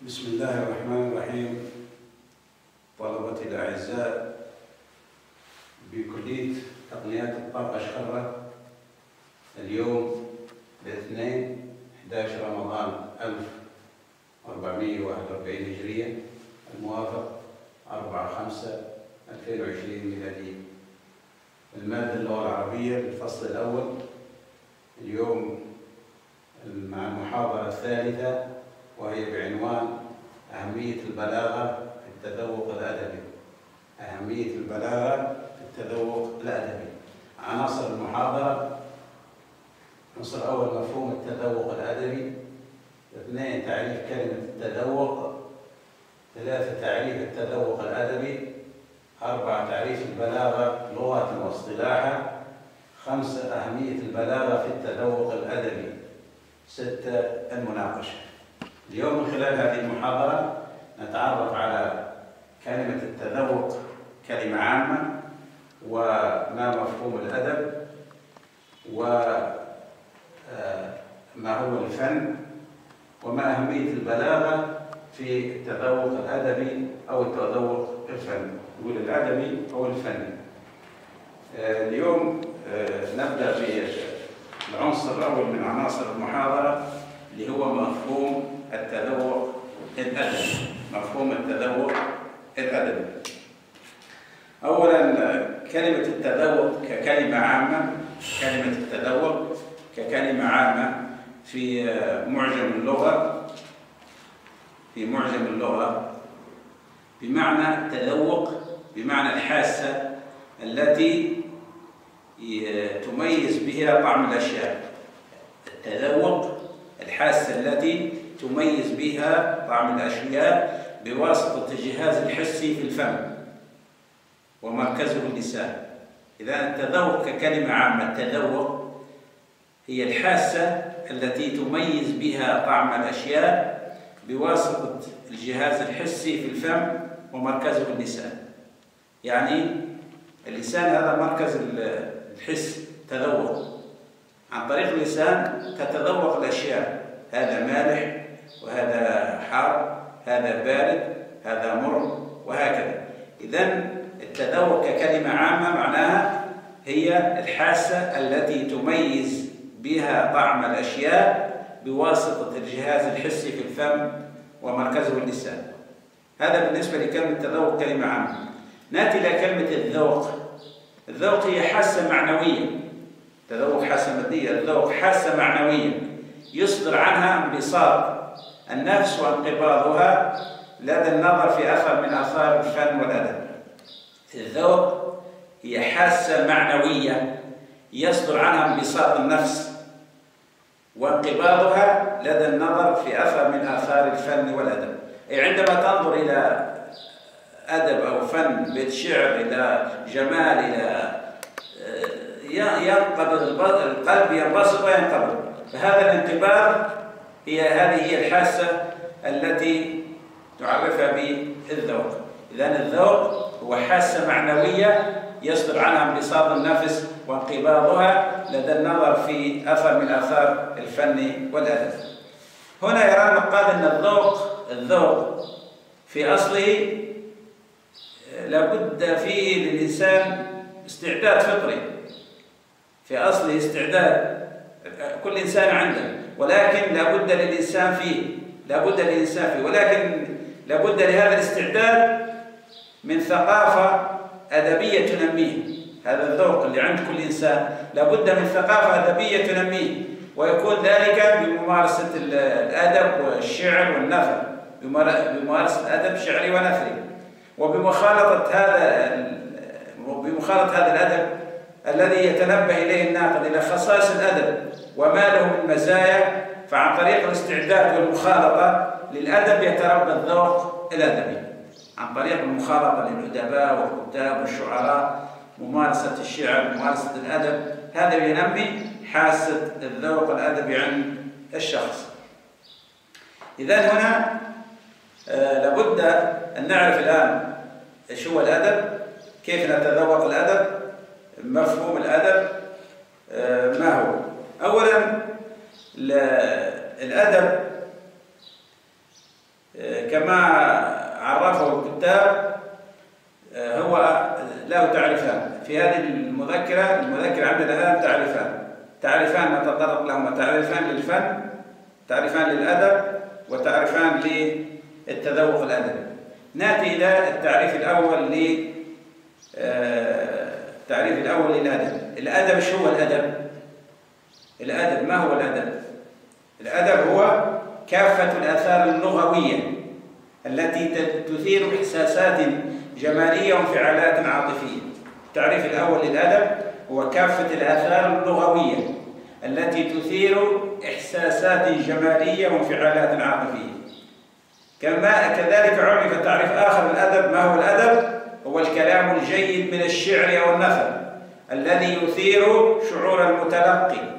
بسم الله الرحمن الرحيم. طلبتي الأعزاء بكلية تقنيات الطاقة شخرة، اليوم الاثنين 11 رمضان 1441 هجرية الموافق 4/5/2020 ميلادية. المادة اللغة العربية للفصل الأول، اليوم مع المحاضرة الثالثة وهي بعنوان أهمية البلاغة في التذوق الأدبي. أهمية البلاغة في التذوق الأدبي. عناصر المحاضرة: العنصر الأول مفهوم التذوق الأدبي، 2 تعريف كلمة التذوق، 3 تعريف التذوق الأدبي، 4 تعريف البلاغة لغة واصطلاحا، 5 أهمية البلاغة في التذوق الأدبي، 6 المناقشة. اليوم من خلال هذه المحاضرة نتعرف على كلمة التذوق كلمة عامة، وما مفهوم الأدب، وما هو الفن، وما أهمية البلاغة في التذوق الأدبي أو التذوق الفني، نقول الأدبي أو الفني. اليوم نبدأ بالعنصر الأول من عناصر المحاضرة اللي هو مفهوم التذوق الأدبي. مفهوم التذوق الأدبي. أولاً كلمة التذوق ككلمة عامة، كلمة التذوق ككلمة عامة في معجم اللغة، بمعنى التذوق بمعنى الحاسة التي تميز بها طعم الأشياء. التذوق الحاسة التي تميز بها طعم الأشياء بواسطة الجهاز الحسي في الفم ومركزه اللسان. إذا التذوق ككلمة عامة، التذوق هي الحاسة التي تميز بها طعم الأشياء بواسطة الجهاز الحسي في الفم ومركزه اللسان. يعني اللسان هذا مركز الحس، تذوق. عن طريق اللسان تتذوق الأشياء، هذا مالح وهذا حار، هذا بارد، هذا مر، وهكذا. إذن التذوق ككلمة عامة معناها هي الحاسة التي تميز بها طعم الأشياء بواسطة الجهاز الحسي في الفم ومركزه اللسان. هذا بالنسبة لكلمة التذوق كلمة عامة. نأتي إلى كلمة الذوق. الذوق هي حاسة معنوية. التذوق حاسة مادية، الذوق حاسة معنوية يصدر عنها انبساط النفس وانقباضها لدى النظر في أثر من آثار الفن والأدب. الذوق هي حاسة معنوية يصدر عنها انبساط النفس وانقباضها لدى النظر في أثر من آثار الفن والأدب. أي عندما تنظر إلى أدب أو فن، بيت شعر، إلى جمال، إلى ينقبض القلب، ينبسط وينقبض. فهذا الانقباض هذه هي الحاسة التي تعرفها بالذوق. إذن الذوق هو حاسة معنوية يصدر عنها انبساط النفس وانقباضها لدى النظر في أثر من آثار الفن والأدب. هنا يرى النقاد أن الذوق في أصله لابد فيه للإنسان استعداد فطري. في أصله استعداد كل إنسان عنده، ولكن لابد للإنسان فيه، ولكن لابد لهذا الاستعداد من ثقافة أدبية تنميه. هذا الذوق اللي عند كل إنسان لابد من ثقافة أدبية تنميه، ويكون ذلك بممارسة الأدب والشعر والنثر، بممارسة الأدب الشعري ونثري، وبمخالطة هذا الأدب الذي يتنبه إليه الناقد إلى خصائص الأدب وما له من مزايا. فعن طريق الاستعداد والمخالطة للأدب يتربى الذوق الأدبي، عن طريق المخالطة للأدباء والكتاب والشعراء، ممارسة الشعر، ممارسة الأدب، هذا ينمي حاسة الذوق الأدبي عند الشخص. إذن هنا لابد أن نعرف الآن إيش هو الأدب، كيف نتذوق الأدب، مفهوم الأدب ما هو. أولاً الأدب كما عرفه الكتاب هو له تعريفان في هذه المذكرة. المذكرة عندنا الآن تعريفان نتطرق لهما: تعريفان للفن، تعريفان للأدب، وتعريفان للتذوق الأدبي. نأتي إلى التعريف الأول للأدب. الأدب شو هو الأدب؟ الأدب ما هو الأدب؟ الأدب هو كافة الآثار اللغوية التي تثير إحساسات جمالية وانفعالات عاطفية. التعريف الأول للأدب هو كافة الآثار اللغوية التي تثير إحساسات جمالية وانفعالات عاطفية. كذلك عرف تعريف آخر للأدب. ما هو الأدب؟ هو الكلام الجيد من الشعر أو النثر الذي يثير شعور المتلقي.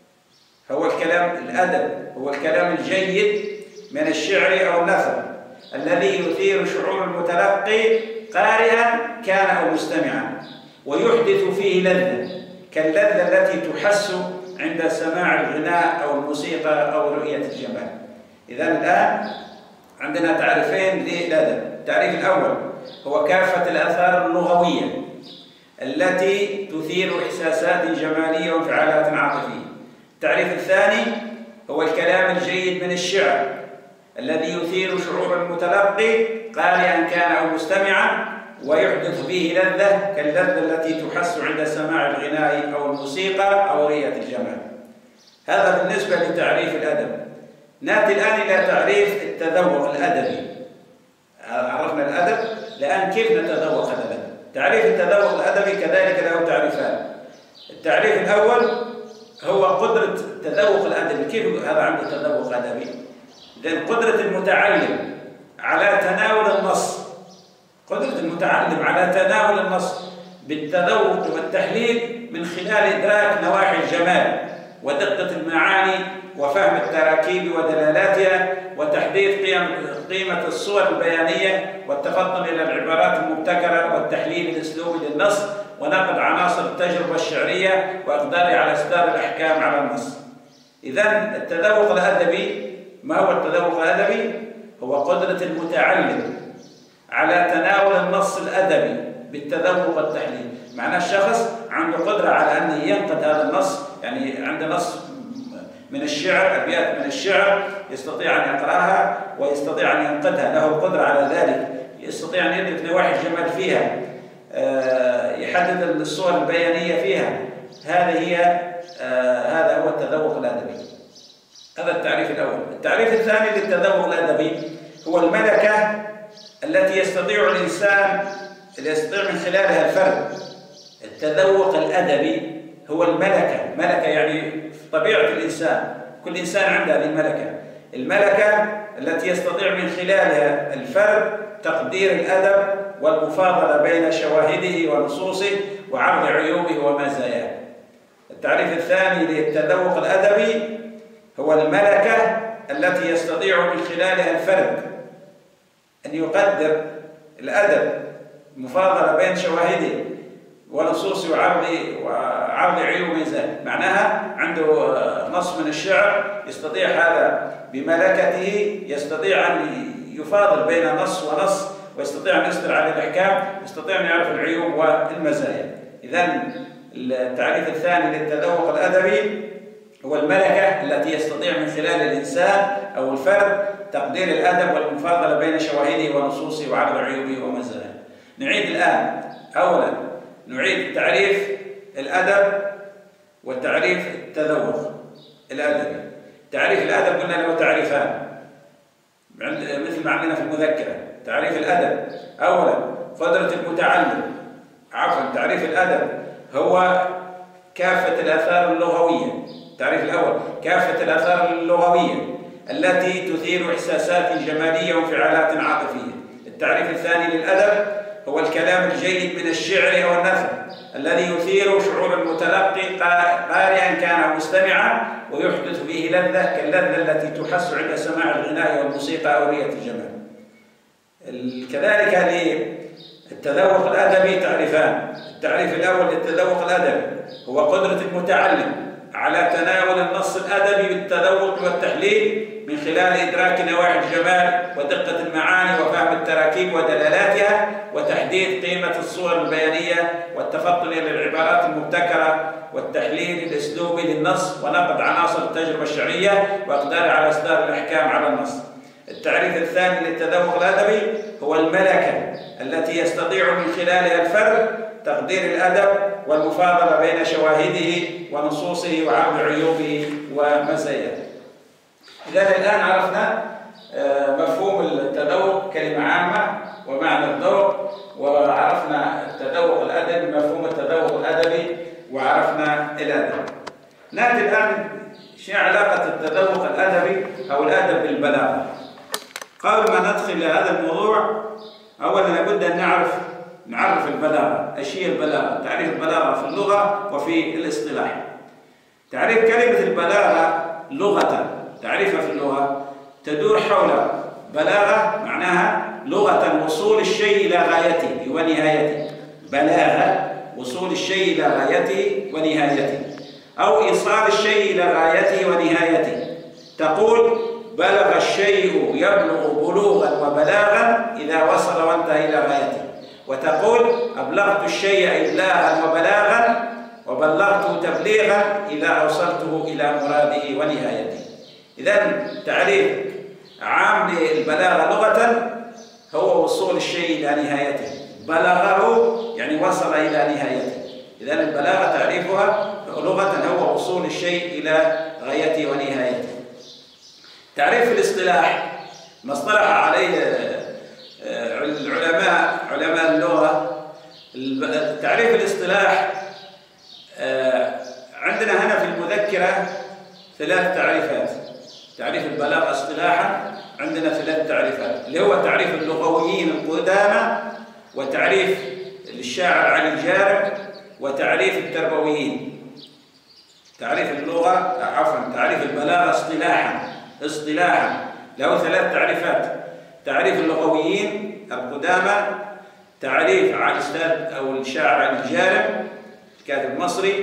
الأدب هو الكلام الجيد من الشعر أو النثر الذي يثير شعور المتلقي قارئا كان أو مستمعا، ويحدث فيه لذة كاللذة التي تحس عند سماع الغناء أو الموسيقى أو رؤية الجمال. إذن الآن عندنا تعريفين للأدب. التعريف الأول هو كافة الآثار اللغوية التي تثير إحساسات جمالية وانفعالات عاطفية. التعريف الثاني هو الكلام الجيد من الشعر الذي يثير شعور المتلقي قارئا كان أو مستمعا، ويحدث به لذة كاللذة التي تحس عند سماع الغناء أو الموسيقى أو رؤية الجمال. هذا بالنسبة لتعريف الأدب. نأتي الآن إلى تعريف التذوق الأدبي. عرفنا الأدب، الآن كيف نتذوق الأدب؟ تعريف التذوق الأدبي كذلك له تعريفان. التعريف الأول هو قدرة التذوق الأدبي. كيف هذا عنده تذوق أدبي؟ لأن قدرة المتعلم على تناول النص، قدرة المتعلم على تناول النص بالتذوق والتحليل من خلال إدراك نواحي الجمال ودقة المعاني وفهم التراكيب ودلالاتها وتحديد قيمة الصور البيانية والتفطن إلى العبارات المبتكرة والتحليل الأسلوبي للنص ونقد عناصر التجربة الشعرية وإقداره على إصدار الأحكام على النص. إذن التذوق الأدبي، ما هو التذوق الأدبي؟ هو قدرة المتعلم على تناول النص الأدبي بالتذوق والتحليل. معناه الشخص عنده قدرة على أن ينقد هذا النص، يعني عنده نص من الشعر، أبيات من الشعر يستطيع أن يقرأها ويستطيع أن ينقدها، له القدرة على ذلك، يستطيع أن يدرك نواحي الجمال فيها، يحدد الصور البيانية فيها. هذا هو التذوق الأدبي. هذا التعريف الأول. التعريف الثاني للتذوق الأدبي هو الملكة التي يستطيع الإنسان من خلالها الفرد. التذوق الأدبي هو ملكة يعني في طبيعة الإنسان، كل إنسان عنده هذه الملكة التي يستطيع من خلالها الفرد تقدير الأدب والمفاضلة بين شواهده ونصوصه وعرض عيوبه ومزاياه. التعريف الثاني للتذوق الأدبي هو الملكة التي يستطيع من خلالها الفرد أن يقدر الأدب مفاضلة بين شواهده ونصوصه وعرض عيوب ومزاياه. معناها عنده نص من الشعر، يستطيع هذا بملكته يستطيع أن يفاضل بين نص ونص، ويستطيع أن يصدر عليه الأحكام، يستطيع أن يعرف العيوب والمزايا. إذن التعريف الثاني للتذوق الأدبي هو الملكة التي يستطيع من خلال الإنسان أو الفرد تقدير الأدب والمفاضلة بين شواهده ونصوصه وعرض عيوبه ومزاياه. نعيد الآن. أولا نعيد تعريف الأدب وتعريف التذوق الأدبي. تعريف الأدب قلنا له تعريفان مثل ما عندنا في المذكرة. تعريف الأدب أولا قدرة المتعلم، تعريف الأدب هو كافة الآثار اللغوية. التعريف الأول كافة الآثار اللغوية التي تثير إحساسات جمالية وانفعالات عاطفية. التعريف الثاني للأدب هو الكلام الجيد من الشعر أو النثر الذي يثير شعور المتلقي قارئا كان أو مستمعا ويحدث به لذة كاللذة التي تحس عند سماع الغناء والموسيقى أو رؤية الجمال. كذلك للتذوق الأدبي تعريفان. التعريف الأول للتذوق الأدبي هو قدرة المتعلم على تناول النص الأدبي بالتذوق والتحليل من خلال إدراك نواحي الجمال ودقة المعاني وفهم التراكيب ودلالاتها وتحديد قيمة الصور البيانية والتفطن إلى العبارات المبتكرة والتحليل الأسلوبي للنص ونقد عناصر التجربة الشعرية وإقدار على إصدار الأحكام على النص. التعريف الثاني للتذوق الأدبي هو الملكة التي يستطيع من خلالها الفرد تقدير الأدب والمفاضلة بين شواهده ونصوصه وعرض عيوبه ومزاياه. إذا الآن عرفنا مفهوم التذوق كلمة عامة ومعنى الذوق، وعرفنا التذوق الأدبي مفهوم التذوق الأدبي، وعرفنا الأدب. نأتي الآن شيء علاقة التذوق الأدبي أو الأدب بالبلاغة. قبل ما ندخل إلى هذا الموضوع أولا لابد أن نعرف البلاغة. إيش هي البلاغة؟ تعريف البلاغة في اللغة وفي الاصطلاح. تعريف كلمة البلاغة لغة، تعريفها في اللغة تدور حول بلاغة معناها لغة وصول الشيء إلى غايته ونهايته. بلاغة وصول الشيء إلى غايته ونهايته، أو إيصال الشيء إلى غايته ونهايته. تقول بلغ الشيء يبلغ بلوغا وبلاغا إذا وصل وانتهى إلى غايته، وتقول أبلغت الشيء إبلاغا وبلاغا وبلغته تبليغا إذا أوصلته إلى مراده ونهايته. إذن تعريف عام للبلاغة لغة هو وصول الشيء إلى نهايته. بلغه يعني وصل إلى نهايته. إذن البلاغة تعريفها لغة هو وصول الشيء إلى غايته ونهايته. تعريف الاصطلاح ما اصطلح عليه علماء اللغة. تعريف الاصطلاح عندنا هنا في المذكرة 3 تعريفات. تعريف البلاغة اصطلاحا عندنا 3 تعريفات، اللي هو تعريف اللغويين القدامى، وتعريف الشاعر علي الجارم، وتعريف التربويين. تعريف البلاغة اصطلاحا له 3 تعريفات: تعريف اللغويين القدامى، تعريف على الأستاذ أو الشاعر علي الجارم الكاتب المصري،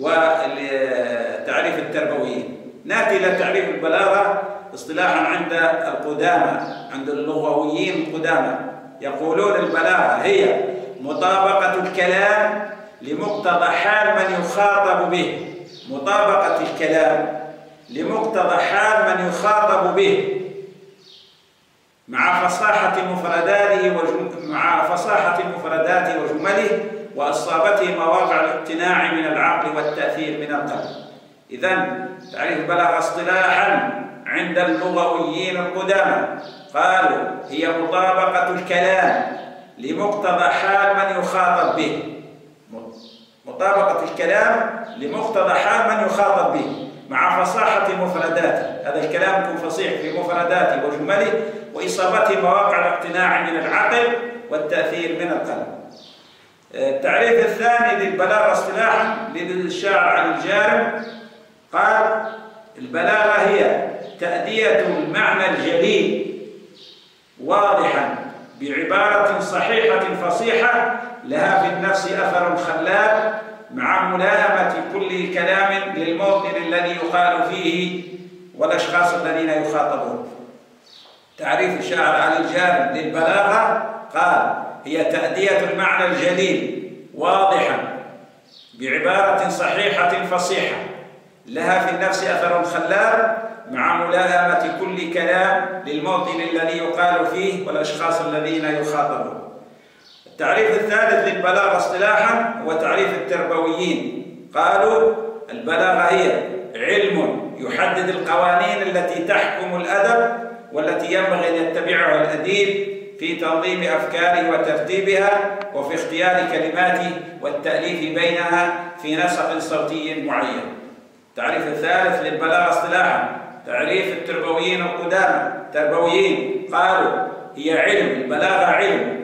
وتعريف التربويين. نأتي إلى تعريف البلاغة اصطلاحا عند القدامى، عند اللغويين القدامى. يقولون البلاغة هي مطابقة الكلام لمقتضى حال من يخاطب به. مطابقة الكلام لمقتضى حال من يخاطب به مع فصاحة مفرداته وجمله وإصابته مواقع الاقتناع من العقل والتأثير من القلب. إذن تعريف البلاغة اصطلاحا عند اللغويين القدامى قالوا هي مطابقة الكلام لمقتضى حال من يخاطب به. مطابقة الكلام لمقتضى حال من يخاطب به مع فصاحة مفرداته، هذا الكلام يكون فصيح في مفرداته وجمله وإصابته مواقع الاقتناع من العقل والتأثير من القلب. التعريف الثاني للبلاغة اصطلاحا للشاعر علي الجارم قال البلاغة هي تأدية المعنى الجليل واضحا بعبارة صحيحة فصيحة لها في النفس أثر خلاب مع ملائمة كل كلام للموطن الذي يقال فيه والأشخاص الذين يخاطبون. تعريف الشاعر علي الجارم للبلاغة قال هي تأدية المعنى الجليل واضحا بعبارة صحيحة فصيحة لها في النفس أثر خلاب مع ملائمة كل كلام للموطن الذي يقال فيه والأشخاص الذين يخاطبون. التعريف الثالث للبلاغة اصطلاحا هو تعريف التربويين. قالوا البلاغة هي علم يحدد القوانين التي تحكم الأدب والتي ينبغي أن يتبعها الأديب في تنظيم أفكاره وترتيبها وفي اختيار كلماته والتأليف بينها في نسق صوتي معين. التعريف الثالث للبلاغة اصطلاحا تعريف التربويين القدامى. التربويين قالوا هي علم، البلاغة علم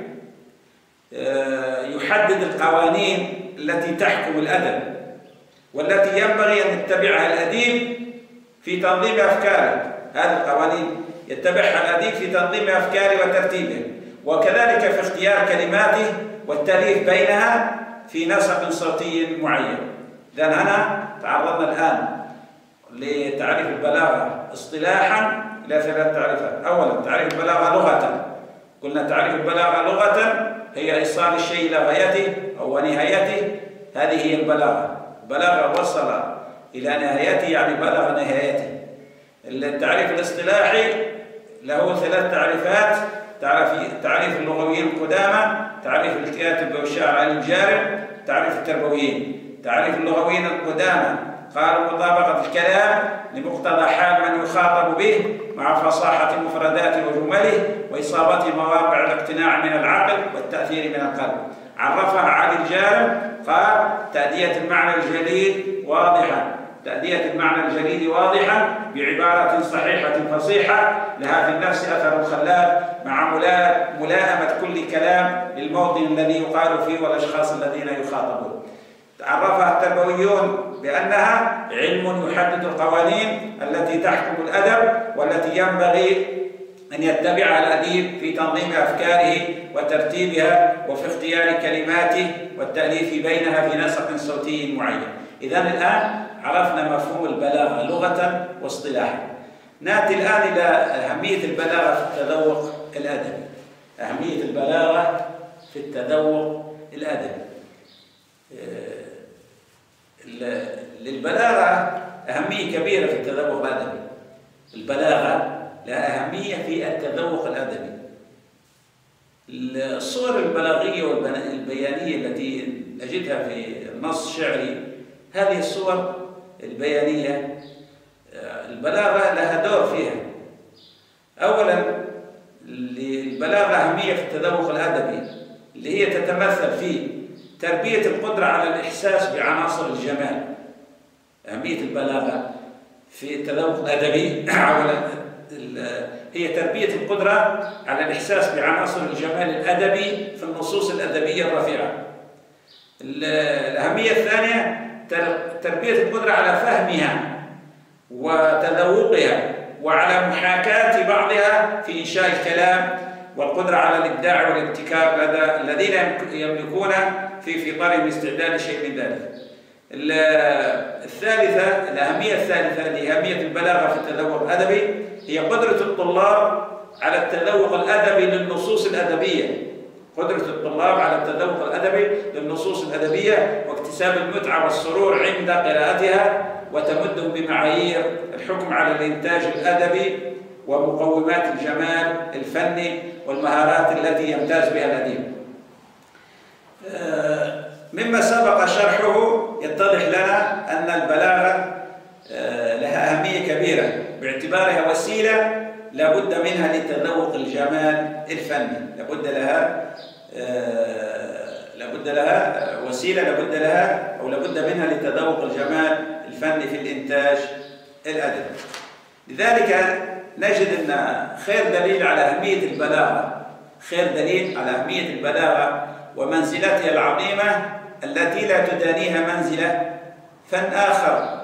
يحدد القوانين التي تحكم الأدب والتي ينبغي أن يتبعها الأديب في تنظيم أفكاره. هذه القوانين يتبعها الأديب في تنظيم أفكاره وترتيبه، وكذلك في اختيار كلماته والتأليف بينها في نسق صوتي معين. إذن هنا تعرضنا الآن لتعريف البلاغة اصطلاحا إلى 3 تعريفات. أولا تعريف البلاغة لغة، قلنا تعريف البلاغة لغة هي إيصال الشيء إلى غايته أو نهايته، هذه هي البلاغة. البلاغة وصل إلى نهايته يعني بلغ نهايته. التعريف الاصطلاحي له 3 تعريفات: تعريف اللغويين القدامى، تعريف الكاتب والشاعر علي الجارم، تعريف التربويين. تعريف اللغويين القدامى قالوا مطابقة الكلام لمقتضى حال من يخاطب به مع فصاحة مفرداته وجمله وإصابة مواقع الاقتناع من العقل والتأثير من القلب. عرفها علي الجارم قال: تأدية المعنى الجليل واضحة، تأدية المعنى الجليل واضحة بعبارة صحيحة فصيحة لها في النفس أثر خلاب مع ملائمة كل كلام للموطن الذي يقال فيه والأشخاص الذين يخاطبون. عرفها التربويون بأنها علم يحدد القوانين التي تحكم الأدب والتي ينبغي أن يتبعها الأديب في تنظيم أفكاره وترتيبها وفي اختيار كلماته والتأليف بينها في نسق صوتي معين. إذن الآن عرفنا مفهوم البلاغة لغة واصطلاحا. نأتي الآن إلى أهمية البلاغة في التذوق الأدبي. أهمية البلاغة في التذوق الأدبي. للبلاغة أهمية كبيرة في التذوق الأدبي. البلاغة لها أهمية في التذوق الأدبي. الصور البلاغية والبيانية التي نجدها في النص الشعري، هذه الصور البيانية البلاغة لها دور فيها. أولا البلاغة أهمية في التذوق الأدبي اللي هي تتمثل في تربية القدرة على الإحساس بعناصر الجمال. أهمية البلاغة في التذوق الأدبي هي تربية القدرة على الإحساس بعناصر الجمال الأدبي في النصوص الأدبية الرفيعة. الأهمية الثانية تربية القدرة على فهمها وتذوقها وعلى محاكاة بعضها في إنشاء الكلام، والقدرة على الإبداع والابتكار لدى الذين يملكون في فطرهم استعداد شيء من ذلك. الثالثة، الأهمية الثالثة لأهمية البلاغة في التذوق الأدبي هي قدرة الطلاب على التذوق الأدبي للنصوص الأدبية. قدرة الطلاب على التذوق الأدبي للنصوص الأدبية واكتساب المتعة والسرور عند قراءتها، وتمدهم بمعايير الحكم على الإنتاج الأدبي ومقومات الجمال الفني والمهارات التي يمتاز بها الأديب. مما سبق شرحه يتضح لنا أن البلاغة لها أهمية كبيرة باعتبارها وسيلة لابد منها لتذوق الجمال الفني. لابد لها وسيلة لابد منها لتذوق الجمال الفني في الإنتاج الأدبي. لذلك نجد أن خير دليل على أهمية البلاغة ومنزلتها العظيمة التي لا تدانيها منزلة فن آخر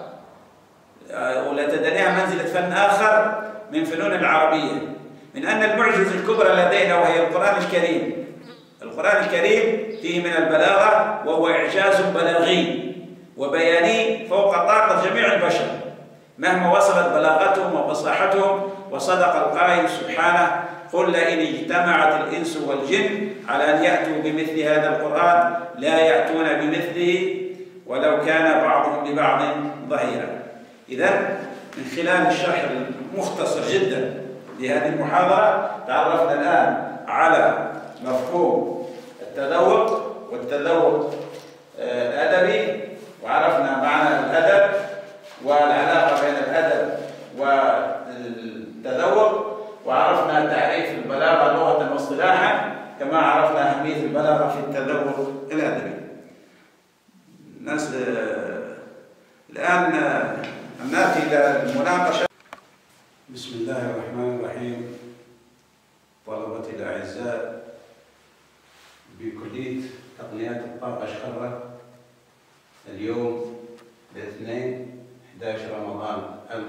من فنون العربية، من أن المعجزة الكبرى لدينا وهي القرآن الكريم. القرآن الكريم فيه من البلاغة وهو إعجاز بلاغي وبياني فوق طاقة جميع البشر مهما وصلت بلاغتهم وفصاحتهم. وصدق القائل سبحانه: قل لئن اجتمعت الإنس والجن على أن يأتوا بمثل هذا القرآن لا يأتون بمثله ولو كان بعضهم لبعض ظهيرا. إذن من خلال الشرح المختصر جدا لهذه المحاضرة تعرفنا الآن على مفهوم التذوق والتذوق الأدبي، وعرفنا معنى الأدب والعلاقة بين الأدب والتذوق، وعرفنا تعريف البلاغة لغة واصطلاحا، كما عرفنا أهمية البلاغة في التذوق الأدبي. الآن نأتي إلى المناقشة. بسم الله الرحمن الرحيم. طلبتي الأعزاء بكلية تقنيات الطاقة شخرة، اليوم الاثنين 11 رمضان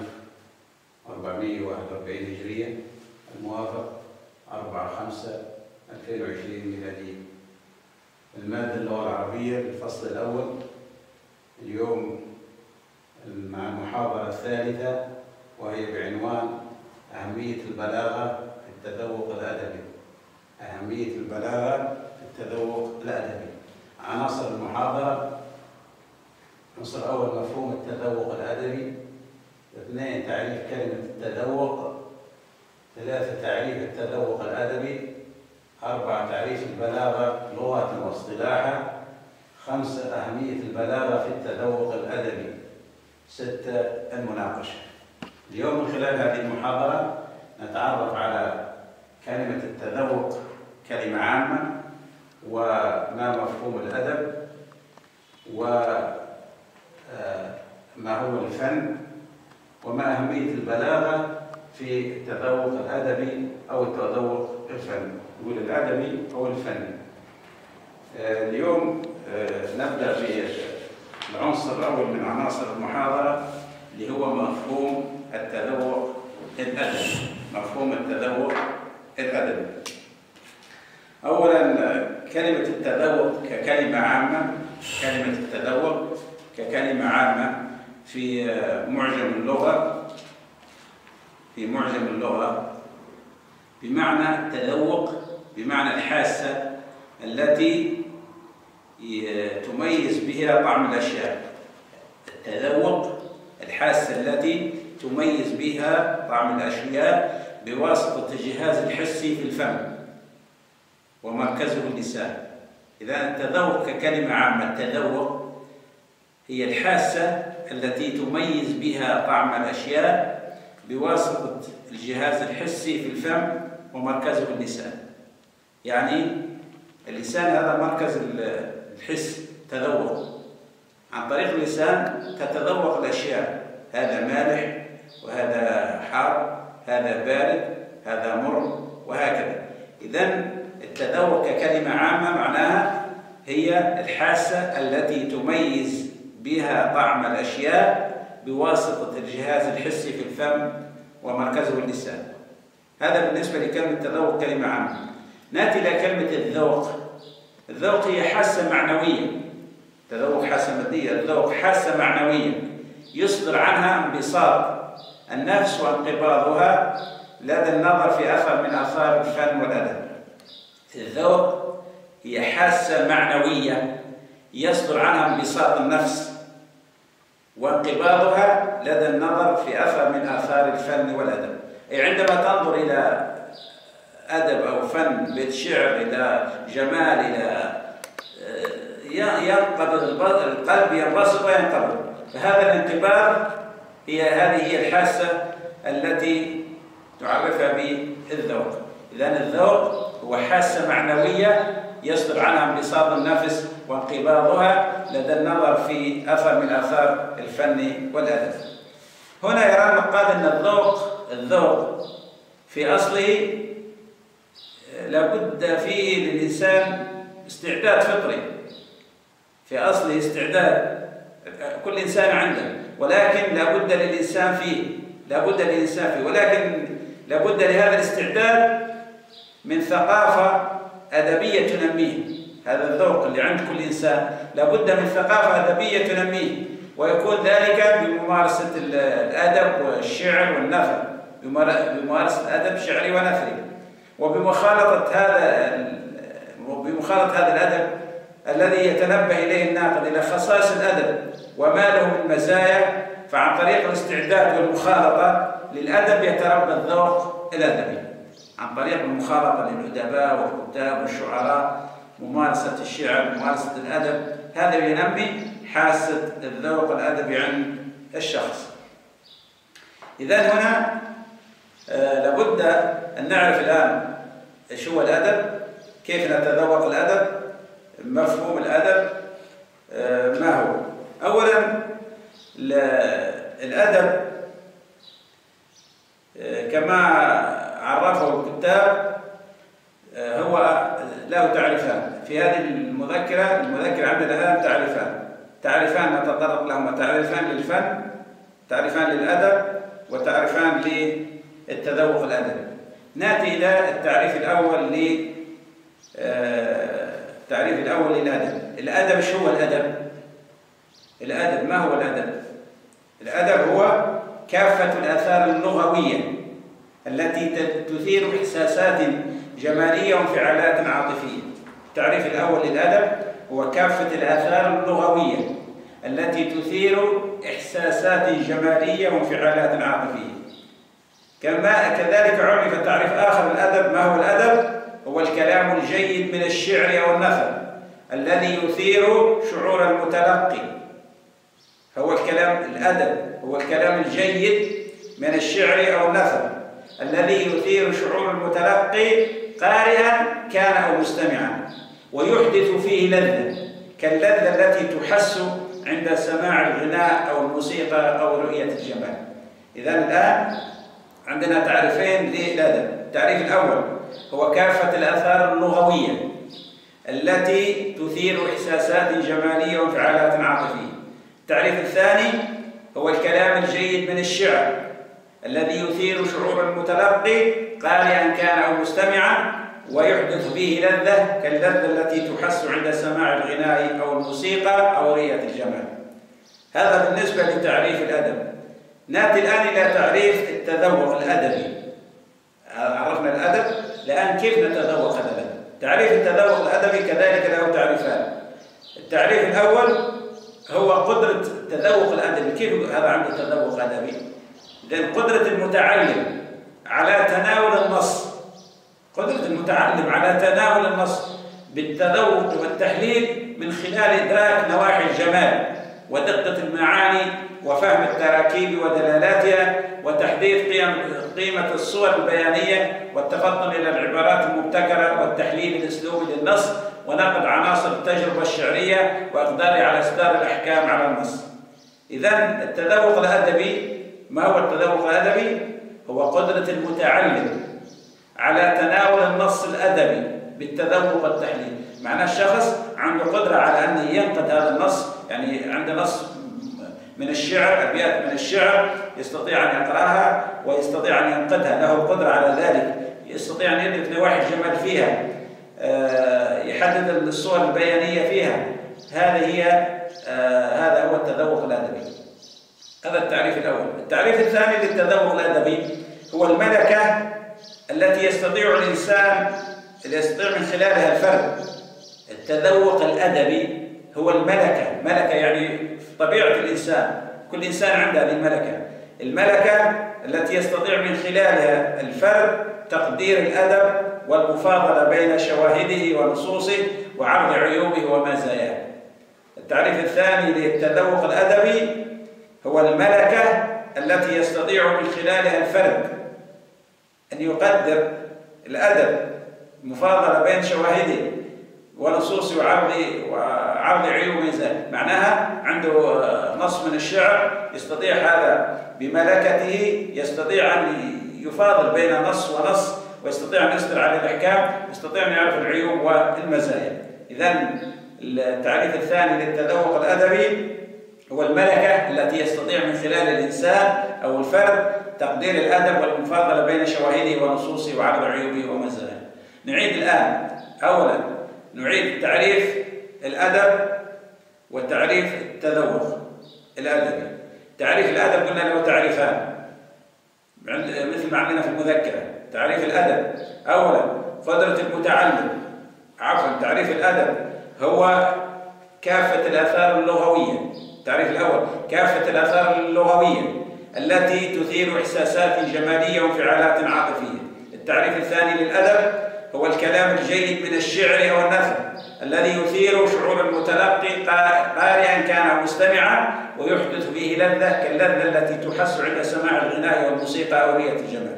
1441 هجرية الموافق 4/5/2020 ميلادية. المادة اللغة العربية الفصل الأول. اليوم مع المحاضرة الثالثة وهي بعنوان أهمية البلاغة في التذوق الأدبي. أهمية البلاغة في التذوق الأدبي. عناصر المحاضرة: عنصر أول مفهوم التذوق الأدبي. 2 تعريف كلمة التذوق. 3 تعريف التذوق الأدبي. 4 تعريف البلاغة لغة واصطلاحا. 5 أهمية البلاغة في التذوق الأدبي. 6 المناقشة. اليوم من خلال هذه المحاضرة نتعرف على كلمة التذوق كلمة عامة، وما مفهوم الأدب، وما هو الفن، وما أهمية البلاغة في التذوق الأدبي أو التذوق الفني، نقول الأدبي أو الفني. اليوم نبدأ بالعنصر الأول من عناصر المحاضرة اللي هو مفهوم التذوق الأدبي. مفهوم التذوق الأدبي. أولاً كلمة التذوق ككلمة عامة. كلمة التذوق ككلمة عامة في معجم اللغة. في معجم اللغة بمعنى التذوق بمعنى الحاسة التي تميز بها طعم الأشياء. التذوق الحاسة التي تميز بها طعم الأشياء بواسطة الجهاز الحسي في الفم ومركزه اللسان. إذا التذوق ككلمة عامة، التذوق هي الحاسة التي تميز بها طعم الأشياء بواسطة الجهاز الحسي في الفم ومركزه اللسان. يعني اللسان هذا مركز الحس، تذوق. عن طريق اللسان تتذوق الأشياء، هذا مالح وهذا حار، هذا بارد، هذا مر، وهكذا. إذن التذوق ككلمة عامة معناها هي الحاسة التي تميز بها طعم الأشياء بواسطة الجهاز الحسي في الفم ومركزه اللسان. هذا بالنسبة لكلمة التذوق كلمة عامة. نأتي إلى كلمة الذوق. الذوق هي حاسة معنوية. التذوق حاسة مادية، الذوق حاسة معنوية يصدر عنها انبساط النفس وانقباضها لدى النظر في أثر من آثار الفن والأدب. الذوق هي حاسة معنوية يصدر عنها انبساط النفس وانقباضها لدى النظر في أثر من آثار الفن والأدب. أي عندما تنظر إلى أدب أو فن، بيت شعر، إلى جمال، إلى ينقبض القلب، ينبسط وينقبض. فهذا الانقباض هذه هي الحاسة التي تعرفها بالذوق. إذن الذوق هو حاسة معنوية يصدر عنها انبساط النفس وانقباضها لدى النظر في أثر من آثار الفن والأدب. هنا يرى النقاد أن الذوق في أصله لابد فيه للإنسان استعداد فطري. في أصله استعداد كل إنسان عنده، ولكن لابد للإنسان فيه، ولكن لابد لهذا الاستعداد من ثقافة أدبية تنميه. هذا الذوق اللي عند كل إنسان لابد من ثقافة أدبية تنميه، ويكون ذلك بممارسة الأدب والشعر والنثر، بممارسة الأدب الشعري ونثري، وبمخالطة هذا الأدب الذي يتنبه إليه الناقد إلى خصائص الأدب وما له من مزايا. فعن طريق الاستعداد والمخالطة للأدب يتربى الذوق الأدبي، عن طريق المخالطة للأدباء والكتاب والشعراء، ممارسة الشعر، ممارسة الأدب، هذا ينمي حاسة الذوق الأدبي عند الشخص. إذن هنا لابد أن نعرف الآن إيش هو الأدب، كيف نتذوق الأدب، مفهوم الأدب ما هو. أولاً الأدب كما عرفه الكتاب هو له تعريفان. في هذه المذكرة عندنا الآن تعريفان نتطرق لهما: تعريفان للفن، تعريفان للأدب، وتعريفان للتذوق الأدبي. نأتي إلى التعريف الأول للأدب. الأدب شو هو الأدب؟ الأدب ما هو الأدب؟ الأدب هو كافة الآثار اللغوية التي تثير إحساسات جمالية وانفعالات عاطفية. التعريف الأول للأدب هو كافة الآثار اللغوية التي تثير إحساسات جمالية وانفعالات عاطفية. كذلك عرف تعريف آخر للأدب. ما هو الأدب؟ هو الكلام الجيد من الشعر أو النثر الذي يثير شعور المتلقي. الأدب هو الكلام الجيد من الشعر أو النثر الذي يثير شعور المتلقي قارئا كان أو مستمعا، ويحدث فيه لذة كاللذة التي تحس عند سماع الغناء أو الموسيقى أو رؤية الجمال. إذن الآن عندنا تعريفين للأدب. التعريف الأول هو كافة الآثار اللغوية التي تثير إحساسات جمالية وانفعالات عاطفية. التعريف الثاني هو الكلام الجيد من الشعر الذي يثير شعور المتلقي قارئا كان أو مستمعا، ويحدث به لذة كاللذة التي تحس عند سماع الغناء أو الموسيقى أو رؤية الجمال. هذا بالنسبة لتعريف الأدب. نأتي الآن إلى تعريف التذوق الأدبي. عرفنا الأدب، الآن كيف نتذوق هذا الأدب؟ تعريف التذوق الأدبي كذلك له تعريفان. التعريف الأول هو قدرة التذوق الأدبي. كيف هذا عنده تذوق أدبي؟ لأن قدرة المتعلم على تناول النص، قدرة المتعلم على تناول النص بالتذوق والتحليل من خلال إدراك نواحي الجمال ودقة المعاني وفهم التراكيب ودلالاتها وتحديد قيمة الصور البيانية والتفطن إلى العبارات المبتكرة والتحليل الأسلوبي للنص ونقد عناصر التجربة الشعرية وإقداره على إصدار الأحكام على النص. إذن التذوق الأدبي، ما هو التذوق الأدبي؟ هو قدرة المتعلم على تناول النص الأدبي بالتذوق والتحليل. معناه الشخص عنده قدرة على أن ينقد هذا النص، يعني عنده نص من الشعر، أبيات من الشعر يستطيع أن يقرأها ويستطيع أن ينقدها، له القدرة على ذلك، يستطيع أن يدرك نواحي الجمال فيها، يحدد الصور البيانية فيها. هذا هو التذوق الأدبي. هذا التعريف الأول. التعريف الثاني للتذوق الأدبي هو الملكة التي يستطيع الإنسان من خلالها الفرد. التذوق الأدبي هو ملكة يعني في طبيعة الإنسان، كل إنسان عنده هذه الملكة التي يستطيع من خلالها الفرد تقدير الأدب والمفاضلة بين شواهده ونصوصه وعرض عيوبه ومزاياه. التعريف الثاني للتذوق الأدبي هو الملكة التي يستطيع من خلالها الفرد أن يقدر الأدب، مفاضلة بين شواهده ونصوصه وعرض عيوب ومزاياه. معناها عنده نص من الشعر يستطيع هذا بملكته، يستطيع أن يفاضل بين نص ونص، ويستطيع أن يصدر عليه الأحكام، يستطيع أن يعرف العيوب والمزايا. إذن التعريف الثاني للتذوق الأدبي هو الملكة التي يستطيع من خلال الإنسان أو الفرد تقدير الأدب والمفاضلة بين شواهده ونصوصه وعرض عيوبه ومزاياه. نعيد الآن. أولا نعيد تعريف الأدب وتعريف التذوق الأدبي. تعريف الأدب قلنا له تعريفان مثل ما عندنا في المذكرة. تعريف الأدب أولا قدرة المتعلم، تعريف الأدب هو كافة الآثار اللغوية. التعريف الأول كافة الآثار اللغوية التي تثير إحساسات جمالية وانفعالات عاطفية. التعريف الثاني للأدب هو الكلام الجيد من الشعر أو النثر الذي يثير شعور المتلقي قارئا كان مستمعا ويحدث به لذة كاللذة التي تحس عند سماع الغناء والموسيقى أو رؤية الجمال.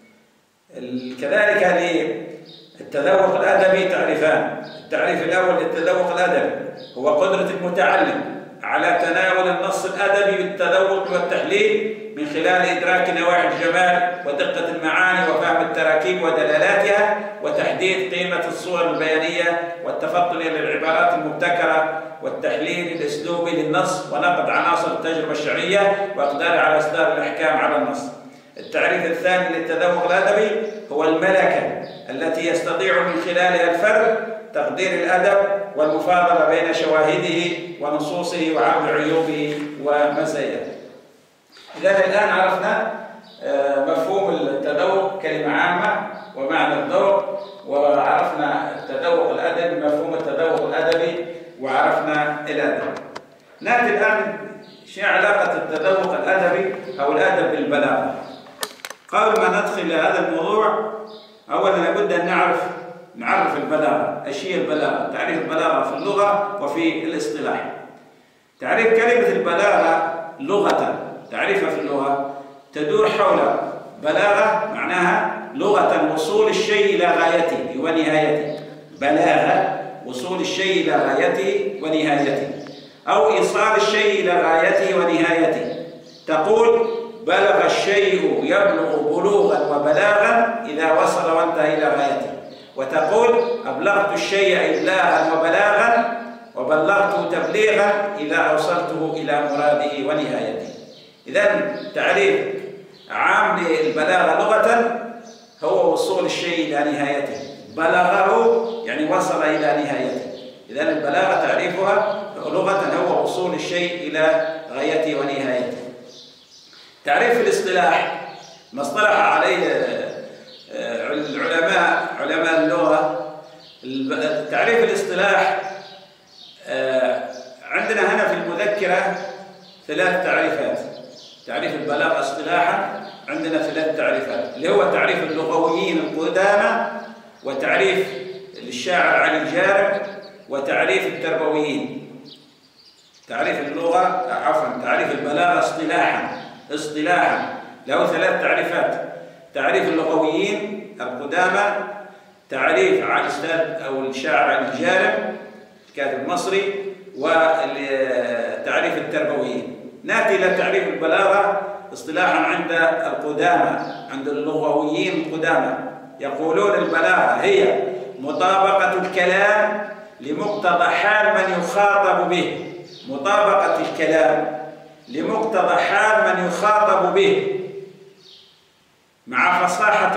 كذلك للتذوق الأدبي تعريفان. التعريف الأول للتذوق الأدبي هو قدرة المتعلم على تناول النص الأدبي بالتذوق والتحليل من خلال إدراك نواحي الجمال ودقة المعاني وفهم التراكيب ودلالاتها وتحديد قيمة الصور البيانية والتفطن إلى العبارات المبتكرة والتحليل الأسلوبي للنص ونقد عناصر التجربة الشعرية وإقداره على إصدار الأحكام على النص. التعريف الثاني للتذوق الأدبي هو الملكة التي يستطيع من خلالها الفرد تقدير الأدب والمفاضلة بين شواهده ونصوصه وعرض عيوبه ومزاياه. إذا الآن عرفنا مفهوم التذوق كلمة عامة ومعنى الذوق، وعرفنا التذوق الأدبي، مفهوم التذوق الأدبي، وعرفنا الأدب. نأتي الآن شو علاقة التذوق الأدبي أو الأدب بالبلاغة. قبل ما ندخل إلى هذا الموضوع، أولا لابد أن نعرف البلاغة. إيش هي البلاغة؟ تعريف البلاغة في اللغة وفي الاصطلاح. تعريف كلمة البلاغة لغة، تعريفها في اللغة تدور حول بلاغة، معناها لغة وصول الشيء إلى غايته ونهايته. بلاغة وصول الشيء إلى غايته ونهايته، أو إيصال الشيء إلى غايته ونهايته. تقول بلغ الشيء يبلغ بلوغا وبلاغا إذا وصل وانتهى إلى غايته، وتقول أبلغت الشيء إبلاغا وبلاغا وبلغته تبليغا إذا أوصلته إلى مراده ونهايته. إذن تعريف عام للبلاغة لغة هو وصول الشيء إلى نهايته. بلغه يعني وصل إلى نهايته. إذن البلاغة تعريفها لغة هو وصول الشيء إلى غايته ونهايته. تعريف الاصطلاح ما اصطلح عليه علماء اللغة. تعريف الاصطلاح عندنا هنا في المذكرة 3 تعريفات. تعريف البلاغة اصطلاحا عندنا 3 تعريفات، اللي هو تعريف اللغويين القدامى، وتعريف الشاعر علي الجارم، وتعريف التربويين. تعريف اللغة تعريف البلاغة اصطلاحا له 3 تعريفات: تعريف اللغويين القدامى، تعريف على الأستاذ أو الشاعر علي الجارم الكاتب المصري، وتعريف التربويين. نأتي إلى تعريف البلاغة اصطلاحا عند القدامى، عند اللغويين القدامى. يقولون البلاغة هي مطابقة الكلام لمقتضى حال من يخاطب به. مطابقة الكلام لمقتضى حال من يخاطب به مع فصاحة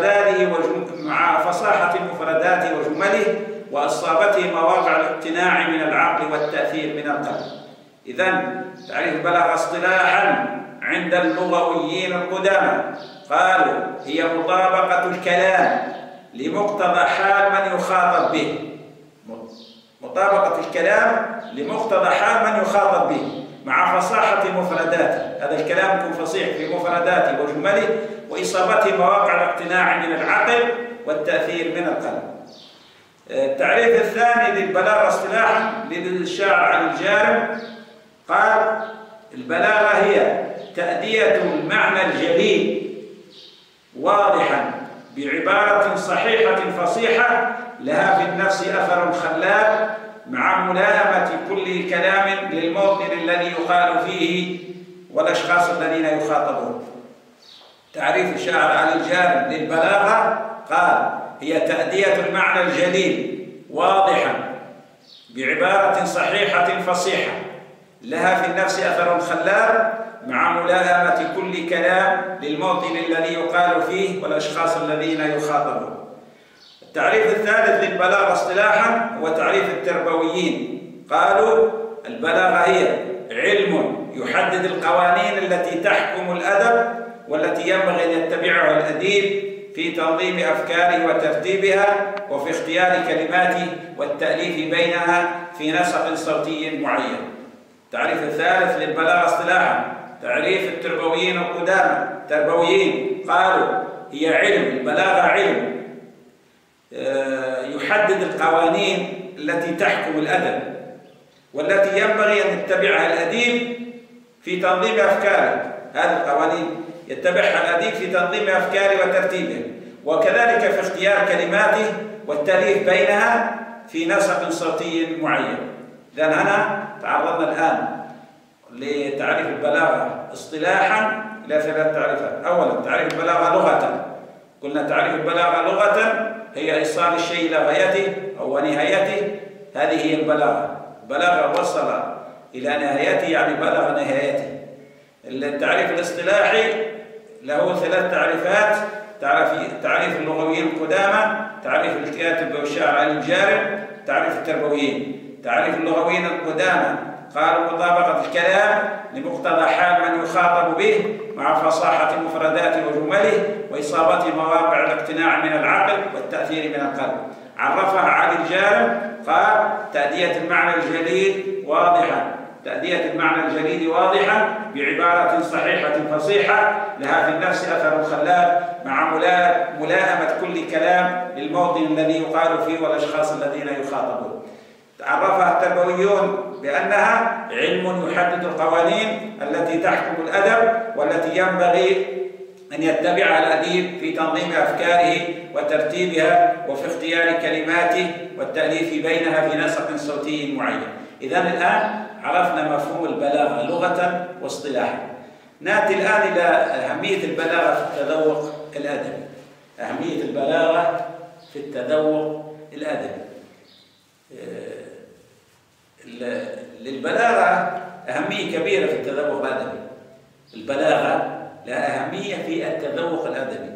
مفرداته وجمله، وإصابته مواقع الاقتناع من العقل والتأثير من القلب. إذن تعريف البلاغة اصطلاحا عند اللغويين القدامى قالوا هي مطابقة الكلام لمقتضى حال من يخاطب به. مطابقة الكلام لمقتضى حال من يخاطب به مع فصاحة مفرداته، هذا الكلام يكون فصيح في مفرداته وجمله، وإصابته مواقع الاقتناع من العقل والتأثير من القلب. التعريف الثاني للبلاغة اصطلاحا للشاعر علي الجارم قال البلاغة هي تأدية المعنى الجليل واضحا بعبارة صحيحة فصيحة لها في النفس أثر خلاب مع ملائمة كل كلام للموطن الذي يقال فيه والأشخاص الذين يخاطبون. تعريف الشاعر علي الجارم للبلاغة قال هي تأدية المعنى الجليل واضحا بعبارة صحيحة فصيحة لها في النفس أثر خلاب مع ملائمة كل كلام للموطن الذي يقال فيه والأشخاص الذين يخاطبون. التعريف الثالث للبلاغة اصطلاحا هو تعريف التربويين. قالوا البلاغة هي علم يحدد القوانين التي تحكم الأدب والتي ينبغي أن يتبعها الأديب في تنظيم أفكاره وترتيبها وفي اختيار كلماته والتأليف بينها في نسق صوتي معين. التعريف الثالث للبلاغة اصطلاحا تعريف التربويين القدامى. التربويين قالوا هي علم، البلاغة علم يحدد القوانين التي تحكم الأدب والتي ينبغي أن يتبعها الأديب في تنظيم أفكاره. هذه القوانين يتبعها الأديب في تنظيم أفكاره وترتيبه، وكذلك في اختيار كلماته والتأليف بينها في نسق صوتي معين. إذن هنا تعرضنا الآن لتعريف البلاغة اصطلاحا إلى 3 تعريفات. أولا تعريف البلاغة لغة، قلنا تعريف البلاغة لغة هي إيصال الشيء إلى غايته أو نهايته، هذه هي البلاغة. البلاغة وصل إلى نهايته يعني بلغ نهايته. التعريف الاصطلاحي له 3 تعريفات: تعريف اللغويين القدامى، تعريف الكاتب والشاعر علي الجارم، تعريف التربويين. تعريف اللغويين القدامى قالوا مطابقة الكلام لمقتضى حال من يخاطب به مع فصاحة مفرداته وجمله وإصابة مواقع الاقتناع من العقل والتأثير من القلب. عرفها علي الجارم قال: تأدية المعنى الجليل واضحة، تأدية المعنى الجليل واضحة بعبارة صحيحة فصيحة لها في النفس أثر خلاب مع ملائمة كل كلام للموطن الذي يقال فيه والأشخاص الذين يخاطبون. عرفها التربويون بأنها علم يحدد القوانين التي تحكم الأدب والتي ينبغي أن يتبعها الأديب في تنظيم أفكاره وترتيبها وفي اختيار كلماته والتأليف بينها في نسق صوتي معين. إذن الآن عرفنا مفهوم البلاغة لغة واصطلاحا. نأتي الآن إلى أهمية البلاغة في التذوق الأدبي. أهمية البلاغة في التذوق الأدبي. للبلاغة أهمية كبيرة في التذوق الأدبي. البلاغة لها أهمية في التذوق الأدبي.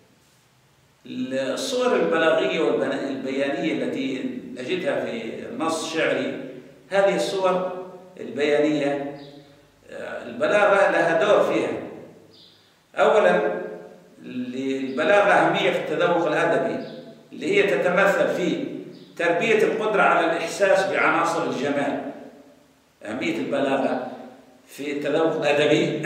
الصور البلاغية والبيانية التي نجدها في النص الشعري، هذه الصور البيانية البلاغة لها دور فيها. أولا البلاغة أهمية في التذوق الأدبي اللي هي تتمثل في تربية القدرة على الإحساس بعناصر الجمال. أهمية البلاغة في التذوق الأدبي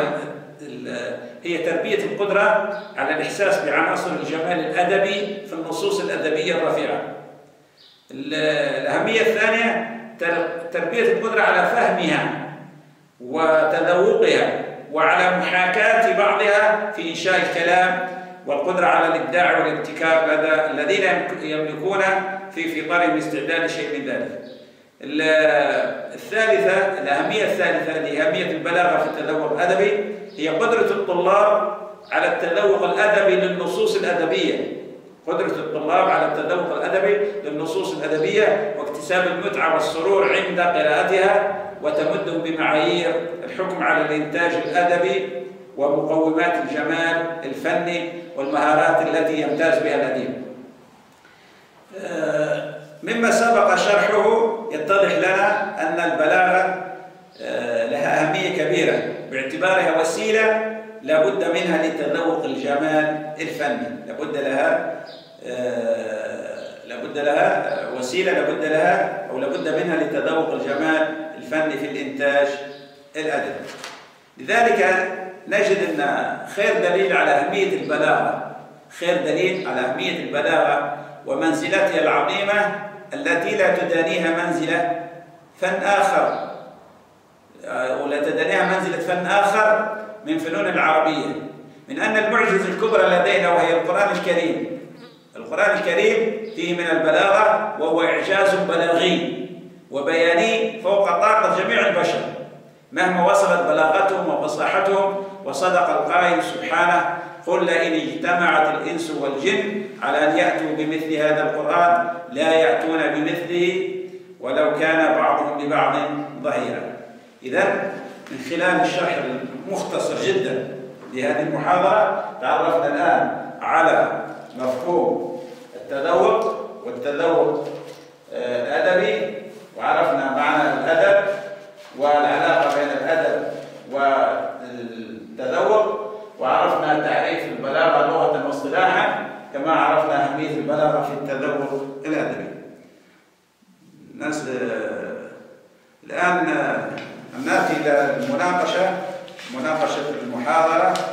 هي تربية القدرة على الإحساس بعناصر الجمال الأدبي في النصوص الأدبية الرفيعة. الأهمية الثانية تربية القدرة على فهمها وتذوقها وعلى محاكاة بعضها في إنشاء الكلام، والقدرة على الإبداع والابتكار لدى الذين يملكون في فطرهم استعداد شيء من ذلك. الأهمية الثالثة لأهمية البلاغة في التذوق الأدبي هي قدرة الطلاب على التذوق الأدبي للنصوص الأدبية. قدرة الطلاب على التذوق الأدبي للنصوص الأدبية واكتساب المتعة والسرور عند قراءتها، وتمدهم بمعايير الحكم على الإنتاج الأدبي ومقومات الجمال الفني والمهارات التي يمتاز بها الأديب. مما سبق شرحه يتضح لنا أن البلاغة لها أهمية كبيرة باعتبارها وسيلة لابد منها لتذوق الجمال الفني. لابد لها وسيلة لابد منها لتذوق الجمال الفني في الإنتاج الأدبي. لذلك نجد أن خير دليل على أهمية البلاغة ومنزلتها العظيمة التي لا تدانيها منزلة فن آخر من فنون العربية، من أن المعجزة الكبرى لدينا وهي القرآن الكريم. القرآن الكريم فيه من البلاغة وهو إعجاز بلاغي وبياني فوق طاقة جميع البشر مهما وصلت بلاغتهم وفصاحتهم. وصدق القائل سبحانه: قل لئن اجتمعت الإنس والجن على أن يأتوا بمثل هذا القرآن لا يأتون بمثله ولو كان بعضهم لبعض ظهيرا. إذن من خلال الشرح المختصر جدا لهذه المحاضرة تعرفنا الآن على مفهوم التذوق والتذوق الأدبي، وعرفنا معنى الأدب والعلاقة بين الأدب والتذوق، وعرفنا تعريف البلاغة لغة واصطلاحا، كما عرفنا أهمية البلاغة في التذوق الأدبي. الآن نأتي إلى مناقشة المحاضرة